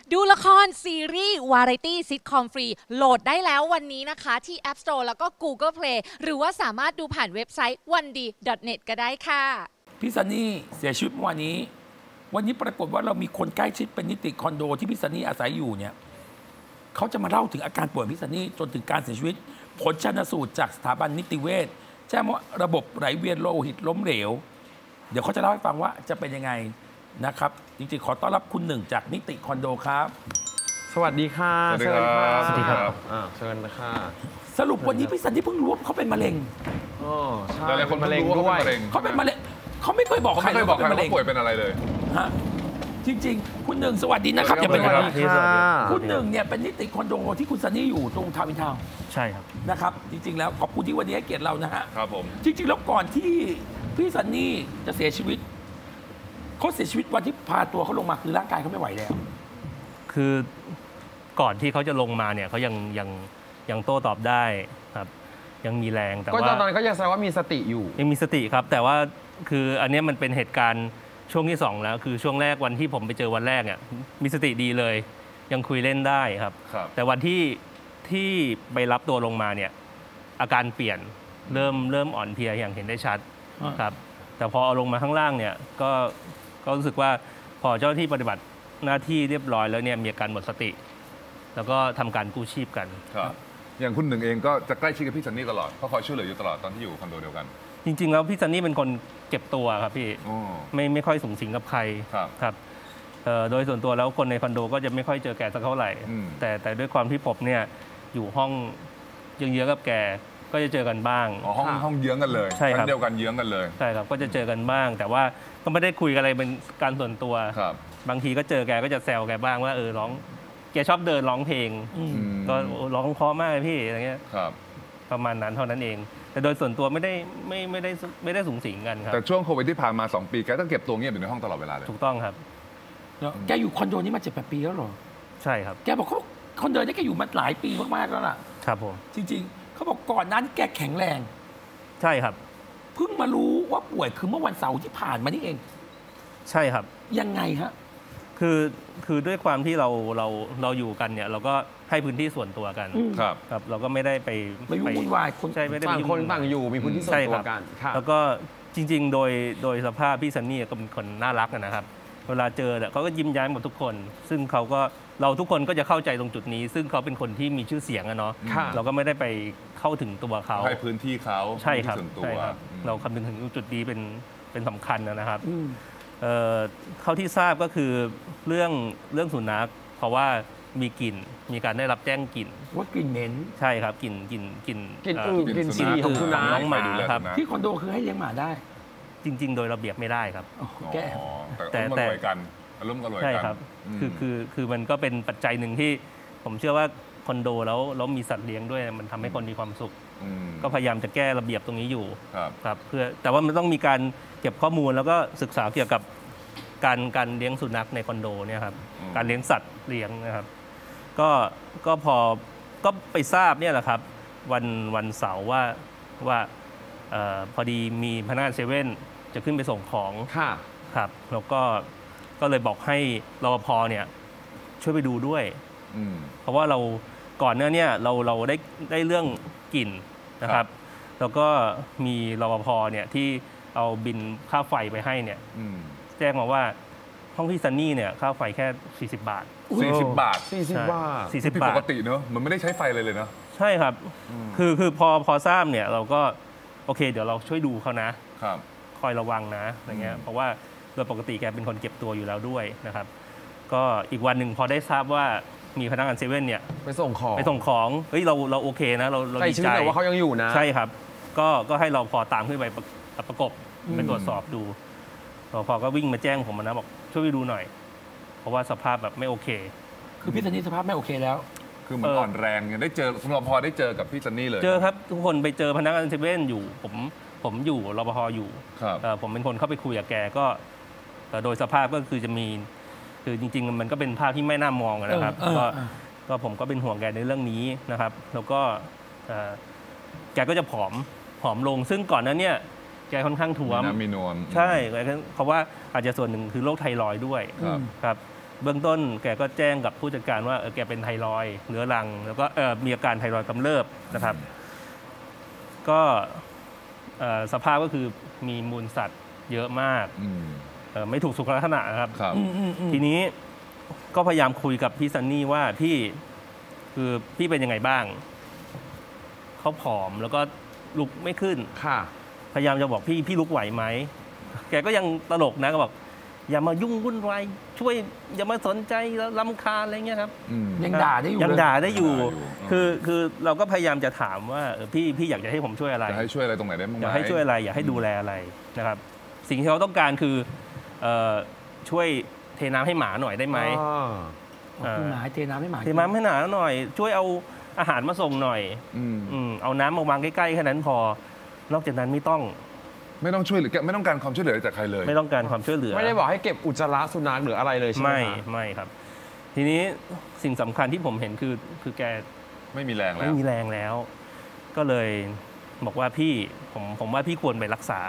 ดูละครซีรีส์วาไรตี้ซิทคอมฟรีโหลดได้แล้ววันนี้นะคะที่ App Store แล้วก็ Google Play หรือว่าสามารถดูผ่านเว็บไซต์ 1d.net ก็ได้ค่ะพี่ซันนี่เสียชีวิตวันนี้ปรากฏว่าเรามีคนใกล้ชิดเป็นนิติคอนโดที่พี่ซันนี่อาศัยอยู่เนี่ยเขาจะมาเล่าถึงอาการป่วยพี่ซันนี่จนถึงการเสียชีวิตผลชันสูตรจากสถาบันนิติเวชแจ้งว่าระบบไหลเวียนโลหิตล้มเหลวเดี๋ยวเขาจะเล่าให้ฟังว่าจะเป็นยังไงนะครับจริงๆขอต้อนรับคุณหนึ่งจากนิติคอนโดครับสวัสดีค่ะสวัสดีครับสวัสดีครับเชิญค่ะสรุปวันนี้พี่ซันนี่เพิ่งรู้ว่าเขาเป็นมะเร็งใช่เป็นมะเร็งด้วยเขาเป็นมะเร็งเขาไม่เคยบอกใครเลยว่าเป็นมะเร็งป่วยเป็นอะไรเลยฮะจริงๆคุณหนึ่งสวัสดีนะครับอย่าเป็นอะไรคุณหนึ่งเนี่ยเป็นนิติคอนโดที่คุณซันนี่อยู่ตรงทาวน์อินทาวน์ใช่ครับนะครับจริงๆแล้วขอบคุณที่วันนี้ให้เกียรติเรานะฮะครับผมจริงๆแล้วก่อนที่พี่ซันนี่จะเสียชีวิตเขาเสียชีวิตวันที่พาตัวเขาลงมาคือร่างกายเขาไม่ไหวแล้วคือก่อนที่เขาจะลงมาเนี่ยเขายังโต้ตอบได้ครับยังมีแรงแต่ว่าก็ตอนนั้นก็ยังแสดงว่ามีสติอยู่ยังมีสติครับแต่ว่าคืออันนี้มันเป็นเหตุการณ์ช่วงที่2แล้วคือช่วงแรกวันที่ผมไปเจอวันแรกเนี่ยมีสติดีเลยยังคุยเล่นได้ครับแต่วันที่ไปรับตัวลงมาเนี่ยอาการเปลี่ยนเริ่มอ่อนเพลียอย่างเห็นได้ชัดครับแต่พอเอาลงมาข้างล่างเนี่ยก็รู้สึกว่าพอเจ้าหน้าที่ปฏิบัติหน้าที่เรียบร้อยแล้วเนี่ยมีอาการหมดสติแล้วก็ทำการกู้ชีพกันครับอย่างคุณหนึ่งเองก็จะใกล้ชิดกับพี่ซันนี่ตลอดเขาคอยช่วยเหลืออยู่ตลอดตอนที่อยู่คอนโดเดียวกันจริงๆแล้วพี่ซันนี่เป็นคนเก็บตัวครับพี่ไม่ค่อยสูงสิงกับใครครับโดยส่วนตัวแล้วคนในคอนโดก็จะไม่ค่อยเจอแกสักเท่าไหร่แต่ด้วยความที่ผมเนี่ยอยู่ห้องเยื้องๆกับแกก็จะเจอกันบ้างห้องเยื้องกันเลยใช่ครับเดียวกันเยื้องกันเลยใช่ครับก็จะเจอกันบ้างแต่ว่าก็ไม่ได้คุยอะไรเป็นการส่วนตัวบางทีก็เจอแกก็จะแซวแกบ้างว่าร้องแกชอบเดินร้องเพลงก็ร้องเพราะมากเลยพี่อะไรเงี้ยประมาณนั้นเท่านั้นเองแต่โดยส่วนตัวไม่ได้สูงสิงกันครับแต่ช่วงโควิดที่ผ่านมา2 ปีแกต้องเก็บตัวเงียบอยู่ในห้องตลอดเวลาเลยถูกต้องครับแกอยู่คอนโดนี้มา7-8 ปีแล้วหรอใช่ครับแกบอกเขาคอนโดนี้แกอยู่มาหลายปีมากๆแล้วล่ะครับผมจริงๆเขาบอกก่อนนั้นแกแข็งแรงใช่ครับเพิ่งมารู้ว่าป่วยคือเมื่อวันเสาร์ที่ผ่านมานี่เองใช่ครับยังไงฮะคือด้วยความที่เราอยู่กันเนี่ยเราก็ให้พื้นที่ส่วนตัวกันครับเราก็ไม่ได้ไปวุ่นวายใช่ไม่ได้ต่างคนต่างอยู่มีพื้นที่ส่วนตัวกันแล้วก็จริงๆโดยสภาพพี่ซันนี่ก็เป็นคนน่ารักนะครับเวลาเจอเขาก็ยิ้มแย้มหมดทุกคนซึ่งเราทุกคนก็จะเข้าใจตรงจุดนี้ซึ่งเขาเป็นคนที่มีชื่อเสียงอะเนาะเราก็ไม่ได้ไปเข้าถึงตัวเขาให้พื้นที่เขาใช่ครับเราคำนึงถึงจุดนี้เป็นสำคัญนะครับเท่าที่ทราบก็คือเรื่องสุนัขเพราะว่ามีกลิ่นมีการได้รับแจ้งกลิ่นว่ากลิ่นเหม็นใช่ครับกลิ่นฉี่ของสุนัขน้องหมาครับที่คอนโดคือให้เลี้ยงหมาได้จริงๆโดยระเบียบไม่ได้ครับแต่รวยกันร่วมกันรวยกันใช่ครับคือมันก็เป็นปัจจัยหนึ่งที่ผมเชื่อว่าคอนโดแล้วมีสัตว์เลี้ยงด้วยมันทำให้คนมีความสุขก็พยายามจะแก้ระเบียบตรงนี้อยู่ครับเพื่อแต่ว่ามันต้องมีการเก็บข้อมูลแล้วก็ศึกษาเกี่ยวกับการเลี้ยงสุนัขในคอนโดเนี่ยครับการเลี้ยงสัตว์เลี้ยงนะครับก็ก็ไปทราบเนี่ยแหละครับวันเสาร์ว่าพอดีมีพนักงานเซเว่นจะขึ้นไปส่งของครับแล้วก็เลยบอกให้รปภเนี่ยช่วยไปดูด้วยเพราะว่าเราก่อนหน้านี้เราได้เรื่องกลิ่นนะครับแล้วก็มีรปภเนี่ยที่เอาบินค่าไฟไปให้เนี่ยแจ้งมาว่าห้องพี่ซันนี่เนี่ยค่าไฟแค่40 บาท 40 บาท 40 บาทปกติเนอะมันไม่ได้ใช้ไฟเลยเนอะใช่ครับคือพอทราบเนี่ยเราก็โอเคเดี๋ยวเราช่วยดูเขานะคอยระวังนะอะไรเงี้ยเพราะว่าโดยปกติแกเป็นคนเก็บตัวอยู่แล้วด้วยนะครับก็อีกวันหนึ่งพอได้ทราบว่ามีพนักงานเซเว่นเนี่ยไปส่งของเฮ้ยเราโอเคนะเราดีใจว่าเขายังอยู่นะใช่ครับก็ให้เราพอตามขึ้นไปประกบไปตรวจสอบดูพอก็วิ่งมาแจ้งผมนะบอกช่วยไปดูหน่อยเพราะว่าสภาพแบบไม่โอเคคือพี่ซันนี่สภาพไม่โอเคแล้วคือมันอ่อนแรงได้เจอสำหรับพอได้เจอกับพี่ซันนี่เลยเจอครับทุกคนไปเจอพนักงานเซเว่นอยู่ผมอยู่รปภอยู่ผมเป็นคนเข้าไปคุยกับแกก็โดยสภาพก็คือจะมีคือจริงๆมันก็เป็นภาพที่ไม่น่ามองนะครับก็ผมก็เป็นห่วงแกในเรื่องนี้นะครับแล้วก็แกก็จะผอมลงซึ่งก่อนนั้นเนี่ยแกค่อนข้างท้วมมีนวมใช่เพราะว่าอาจจะส่วนหนึ่งคือโรคไทรอยด์ด้วยครับเบื้องต้นแกก็แจ้งกับผู้จัดการว่าแกเป็นไทรอยด์เรื้อรัง แล้วก็มีอาการไทรอยด์กำเริบนะครับ ก็สภาพก็คือมีมูลสัตว์เยอะมากไม่ถูกสุขลักษณะนะครับ ทีนี้ก็พยายามคุยกับพี่ซันนี่ว่าคือพี่เป็นยังไงบ้างเขาผอมแล้วก็ลุกไม่ขึ้นพยายามจะบอกพี่ลุกไหวไหมแกก็ยังตลกนะก็บอกอย่ามายุ่งวุ่นวายช่วยอย่ามาสนใจแล้วรำคาญอะไรเงี้ยครับยังด่าได้อยู่คือเราก็พยายามจะถามว่าพี่อยากจะให้ผมช่วยอะไรจะให้ช่วยอะไรตรงไหนได้บ้างไหมอยากให้ช่วยอะไรอยากให้ดูแลอะไรนะครับสิ่งที่เขาต้องการคือช่วยเทน้ำให้หมาหน่อยได้ไหมหมาเทน้ำให้หมาให้หมาหน่อยช่วยเอาอาหารมาส่งหน่อยเอาน้ำมาวางใกล้ๆแค่นั้นพอนอกจากนั้นไม่ต้องช่วยหรือไม่ต้องการความช่วยเหลือจากใครเลยไม่ต้องการความช่วยเหลือไม่ได้บอกให้เก็บอุจจาระสุนัขหรืออะไรเลยใช่ไหมไม่ครับทีนี้สิ่งสำคัญที่ผมเห็นคือแกไม่มีแรงแล้วก็เลยบอกว่าผมว่าพี่ควรไปรักษา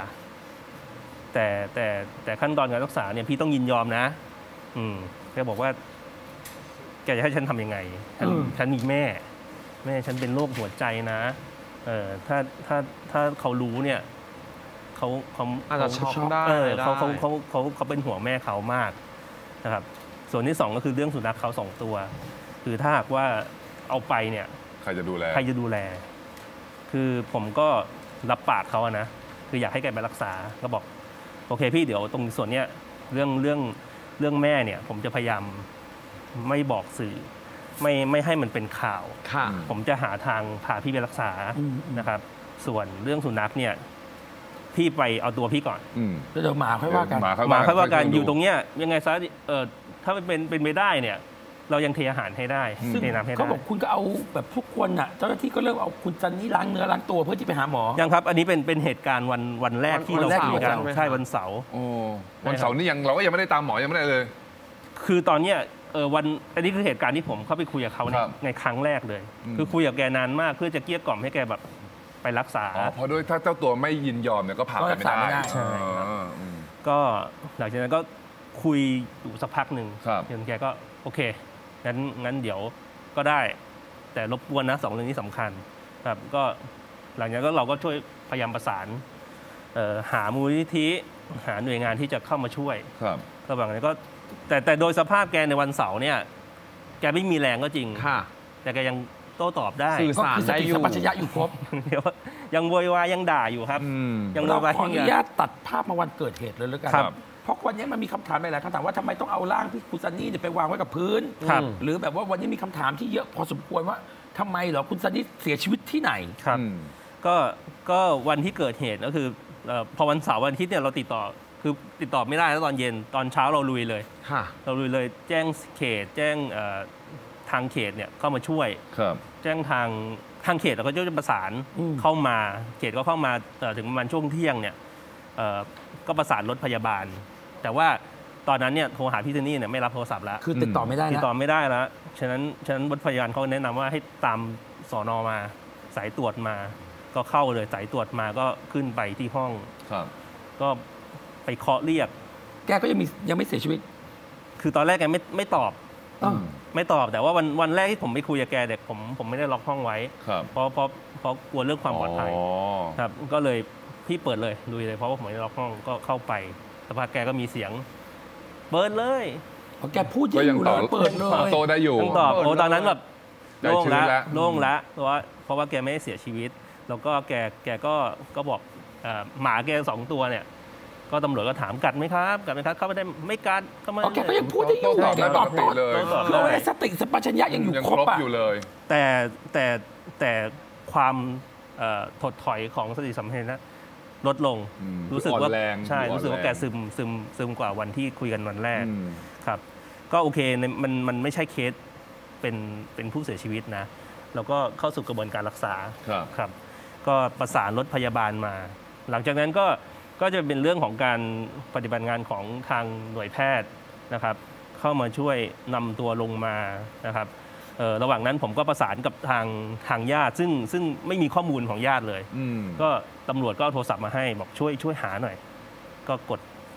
แต่ขั้นตอนการรักษาเนี่ยพี่ต้องยินยอมนะแกบอกว่าแกจะให้ฉันทำยังไงฉันมีแม่ฉันเป็นโรคหัวใจนะถ้าเขารู้เนี่ยเขาอาจจะช็อกได้เขาเป็นห่วงแม่เขามากนะครับส่วนที่2ก็คือเรื่องสุนัขเขา2ตัวคือถ้าหากว่าเอาไปเนี่ยใครจะดูแลคือผมก็รับปากเขานะคืออยากให้แกไปรักษาก็บอกโอเคพี่เดี๋ยวตรงส่วนเนี้ยเรื่องแม่เนี่ยผมจะพยายามไม่บอกสื่อไม่ให้มันเป็นข่าวผมจะหาทางพาพี่ไปรักษานะครับส่วนเรื่องสุนัขเนี่ยพี่ไปเอาตัวพี่ก่อนแล้วเดี๋ยวหมาค่อยว่ากันอยู่ตรงเนี้ยยังไงซะถ้าเป็นไม่ได้เนี่ยเรายังเทอาหารให้ได้เทน้ำให้ได้เขาบอกคุณก็เอาแบบทุกคนน่ะเจ้าหน้าที่ก็เริ่มเอาคุณซันนี่ล้างเนื้อล้างตัวเพื่อที่ไปหาหมอยังครับอันนี้เป็นเหตุการณ์วันแรกที่เราคุยกันใช่วันเสาร์วันเสาร์นี่เราก็ยังไม่ได้ตามหมอยังไม่ได้เลยคือตอนเนี้ยอันนี้คือเหตุการณ์ที่ผมเข้าไปคุยกับเขาในครั้งแรกเลยคือคุยกับแกนานมากเพื่อจะเกลี้ยกล่อมให้แกแบบไปรักษาเพราะด้วยถ้าเจ้าตัวไม่ยินยอมเนี่ยก็ผ่าไปไม่ได้ใช่ก็หลังจากนั้นก็คุยอยู่สักพักหนึ่งจนแกก็โอเคงั้นเดี๋ยวก็ได้แต่รบกวนนะ2 เรื่องนี้สำคัญครับก็หลังจากนั้นเราก็ช่วยพยายามประสานหามูลนิธิหาหน่วยงานที่จะเข้ามาช่วยระหว่างนั้นก็แต่โดยสภาพแกในวันเสาร์เนี่ยแกไม่มีแรงก็จริงแต่แกยังโต้ตอบได้สื่อสารได้อยู่สัมปชัญญะอยู่ครบเดี๋ยวยังโวยวายยังด่าอยู่ครับยังโวยวายขออนุญาตตัดภาพมาวันเกิดเหตุเลยแล้วกันเพราะวันนี้มันมีคำถามหลายคำถามว่าทำไมต้องเอาร่างพี่คุณซันนี่ไปวางไว้กับพื้นหรือแบบว่าวันนี้มีคำถามที่เยอะพอสมควรว่าทำไมเหรอคุณซันนี่เสียชีวิตที่ไหนครับก็วันที่เกิดเหตุก็คือพอวันเสาร์วันอาทิตย์เนี่ยเราติดต่อไม่ได้แล้วตอนเย็นตอนเช้าเราลุยเลยแจ้งเขตแจ้งทางเขตเนี่ยเข้ามาช่วยแจ้งทางเขตเราก็จะประสานเข้ามาเขตก็เข้ามาถึงประมาณช่วงเที่ยงเนี่ยก็ประสานรถพยาบาลแต่ว่าตอนนั้นเนี่ยโทรหาพี่ซันนี่เนี่ยไม่รับโทรศัพท์แล้วคือติดต่อไม่ได้แล้วฉะนั้นรถพยาบาลเขาแนะนำว่าให้ตามสน.มาสายตรวจมาก็เข้าเลยสายตรวจมาก็ขึ้นไปที่ห้องก็ไปเคาะเรียกแกก็ยังไม่เสียชีวิตคือตอนแรกแกไม่ตอบแต่ว่าวันแรกที่ผมไปคุยกับแกเด็กผมไม่ได้ล็อกห้องไว้เพราะกลัวเรื่องความปลอดภัยครับก็เลยพี่เปิดเลยลุยเลยเพราะว่าผมไม่ได้ล็อกห้องก็เข้าไปสภาพแกก็มีเสียงเปิดเลยแกพูดยังเปิดเลยโตได้อยู่ตอบตอนนั้นแบบโล่งแล้วเพราะว่าแกไม่ได้เสียชีวิตแล้วก็แกก็บอกหมาแก2 ตัวเนี่ยก็ตำรวจก็ถามกัดไหมครับเข้าไปได้ไม่กัดเข้ามาแกก็ยังพูดได้อยู่ตอบเลยสติสัมปชัญญะยังอยู่ครบอยู่เลยแต่ความถดถอยของสติสัมปชัญญะลดลงรู้สึกว่าใช่รู้สึกว่าแกซึมกว่าวันที่คุยกันวันแรกครับก็โอเคมันไม่ใช่เคสเป็นผู้เสียชีวิตนะแล้วก็เข้าสู่กระบวนการรักษาครับก็ประสานรถพยาบาลมาหลังจากนั้นก็จะเป็นเรื่องของการปฏิบัติงานของทางหน่วยแพทย์นะครับเข้ามาช่วยนำตัวลงมานะครับระหว่างนั้นผมก็ประสานกับทางญาติซึ่งไม่มีข้อมูลของญาติเลยก็ตำรวจก็โทรศัพท์มาให้บอกช่วยหาหน่อยก็กด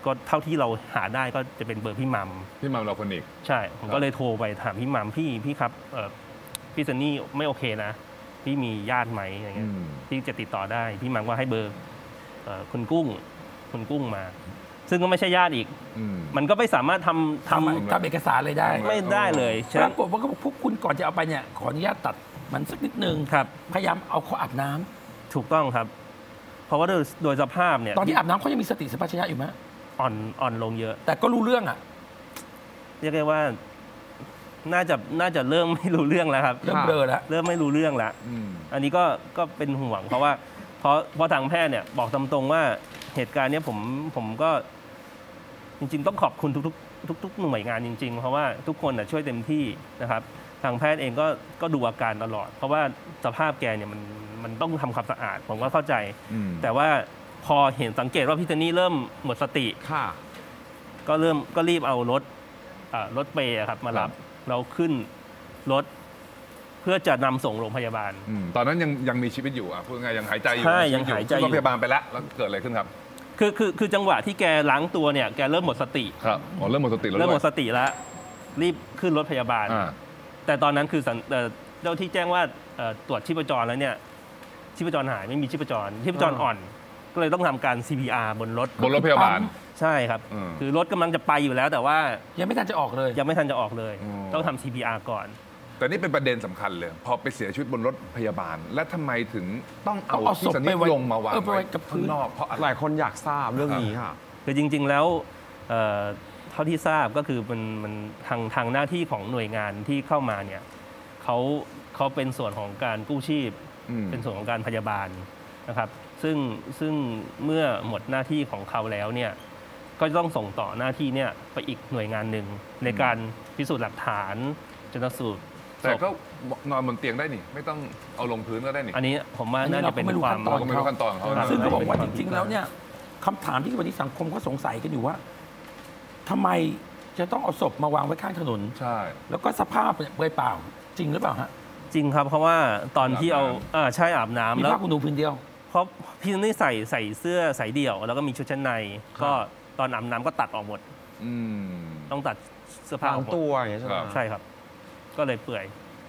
ก็เท่าที่เราหาได้ก็จะเป็นเบอร์พี่มัมพี่มัมเราคนอีกใช่ผมก็เลยโทรไปถามพี่มัมพี่ครับพี่ซันนี่ไม่โอเคนะพี่มีญาติไหมอะไรเงี้ยที่จะติดต่อได้พี่มัมก็ให้เบอร์คุณกุ้งมา ซึ่งก็ไม่ใช่ญาติอีกมันก็ไม่สามารถทำเอกสารเลยได้ไม่ได้เลยปรากฏว่าพวกคุณก่อนจะเอาไปเนี่ยขออนุญาตตัดมันสักนิดนึงครับพยายามเอาเขาอาบน้ำถูกต้องครับเพราะว่าโดยสภาพเนี่ยตอนที่อาบน้ำเขายังมีสติสัมปชัญญะอยู่ไหมอ่อนลงเยอะแต่ก็รู้เรื่องอ่ะเรียกได้ว่าน่าจะเริ่มไม่รู้เรื่องแล้วครับเริ่มเบลอแล้วเริ่มไม่รู้เรื่องแล้วอันนี้ก็เป็นห่วงเพราะว่าเพราะทางแพทย์เนี่ยบอกตามตรงว่าเหตุการณ์นี้ผมก็จริงๆต้องขอบคุณทุกหน่วยงานจริงๆเพราะว่าทุกคนช่วยเต็มที่นะครับทางแพทย์เองก็ดูอาการตลอดเพราะว่าสภาพแกเนี่ยมันต้องทำความสะอาดผมก็เข้าใจแต่ว่าพอเห็นสังเกตว่าพี่ซันนี่เริ่มหมดสติก็รีบเอารถเปย์ครับมารับเราขึ้นรถเพื่อจะนำส่งโรงพยาบาลตอนนั้นยังมีชีวิตอยู่พูดง่ายยังหายใจอยู่ใช่ยังหายใจอยู่โรงพยาบาลไปแล้วเกิดอะไรขึ้นครับคือจังหวะที่แกล้างตัวเนี่ยแกเริ่มหมดสติครับเริ่มหมดสติแล้วเริ่มหมดสติแล้วรีบขึ้นรถพยาบาลแต่ตอนนั้นคือเจ้าที่แจ้งว่าตรวจชีพจรแล้วเนี่ยชีพจรหายไม่มีชีพจรอ่อนก็เลยต้องทำการ CPR บนรถพยาบาลใช่ครับคือรถกำลังจะไปอยู่แล้วแต่ว่ายังไม่ทันจะออกเลยต้องทำ CPR ก่อนแต่นี่เป็นประเด็นสำคัญเลยพอไปเสียชีวิตบนรถพยาบาลและทำไมถึงต้องเอาพี่ซันนี่ลงมาวางไว้ข้างนอกเพราะหลายคนอยากทราบเรื่องนี้ค่ะคือจริงๆแล้วเท่าที่ทราบก็คือมันทางหน้าที่ของหน่วยงานที่เข้ามาเนี่ยเขาเป็นส่วนของการกู้ชีพเป็นส่วนของการพยาบาลนะครับซึ่งเมื่อหมดหน้าที่ของเขาแล้วเนี่ยก็จะต้องส่งต่อหน้าที่เนี่ยไปอีกหน่วยงานหนึ่งในการพิสูจน์หลักฐานชันสูตรแต่ก็นอนบนเตียงได้นี่ไม่ต้องเอาลงพื้นก็ได้นี่อันนี้ผมว่าน่าจะเป็นความไม่รู้ขั้นตอนเขาซึ่งเขาบอกว่าจริงๆแล้วเนี่ยคำถามที่วันนี้สังคมก็สงสัยกันอยู่ว่าทำไมจะต้องเอาศพมาวางไว้ข้างถนนใช่แล้วก็สภาพเปลือยเปล่าจริงหรือเปล่าฮะจริงครับเพราะว่าตอนที่เอาใช่อาบน้ำแล้วมีผ้าขนหนูพื้นเดียวเพราะพี่นี่ใส่เสื้อใส่เดี่ยวแล้วก็มีชุดชั้นในก็ตอนอาบน้ำก็ตัดออกหมดต้องตัดเสื้อผ้าออกหมดตัวอย่างนี้ใช่ครับก็เลยเปื่อย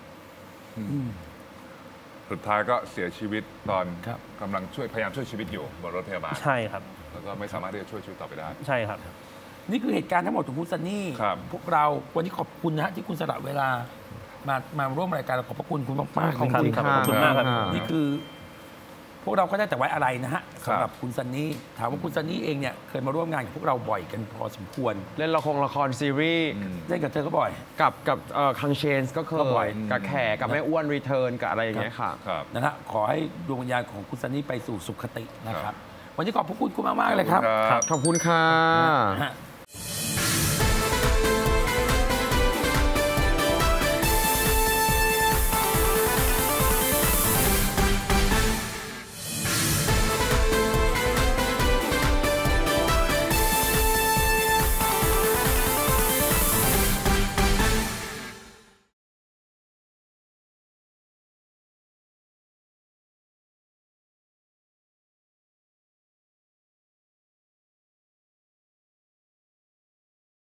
สุดท้ายก็เสียชีวิตตอนกำลังพยายามช่วยชีวิตอยู่บนรถพยาบาลใช่ครับแล้วก็ไม่สามารถที่จะช่วยชีวิตต่อไปได้ใช่ครับนี่คือเหตุการณ์ทั้งหมดของคุณซันนี่พวกเราวันนี้ขอบคุณนะที่คุณสละเวลามาร่วมรายการเราขอบพระคุณคุณมากๆขอบคุณครับนี่คือพวกเราก็ได้แต่ไว้อะไรนะฮะสำหรับคุณซันนี่ถามว่าคุณซันนี่เองเนี่ยเคยมาร่วมงานกับพวกเราบ่อยกันพอสมควรเล่นละครซีรีส์เล่นกับเธอก็บ่อยกับคังเชนส์ก็เคยกับแขกกับแม่อ้วนรีเทิร์นกับอะไรอย่างเงี้ยค่ะนะฮะขอให้ดวงวิญญาณของคุณซันนี่ไปสู่สุคตินะครับวันนี้ขอบพระคุณคุณมากๆเลยครับขอบคุณค่ะ